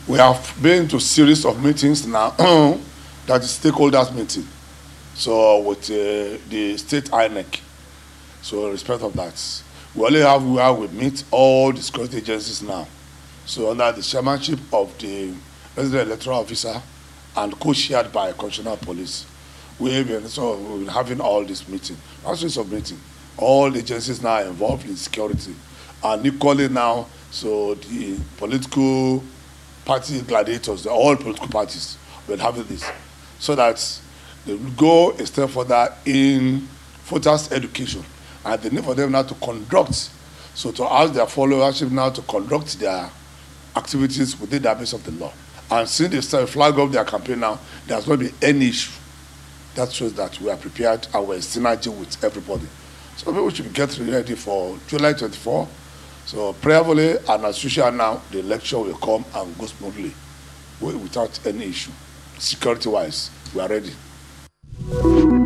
We have been to a series of meetings now, that is stakeholders meeting. So with the state INEC. So in respect of that, we only have where we meet all the security agencies now. So under the chairmanship of the resident electoral officer and co-chaired by Commissioner of Police, we've been having all this meeting. That's of meeting. All agencies now involved in security, and equally now, so the political party gladiators, all political parties, will have this, so that they will go a step further in voters' education, and the need for them now to conduct, so to ask their followership now to conduct their activities within the ambit of the law. And since they start flag up their campaign now, there has not been any issue. That shows that we are prepared and we're in synergy with everybody. So people should get ready for July 24. So prayerfully and as usual now, the election will come and go smoothly without any issue. Security-wise, we are ready.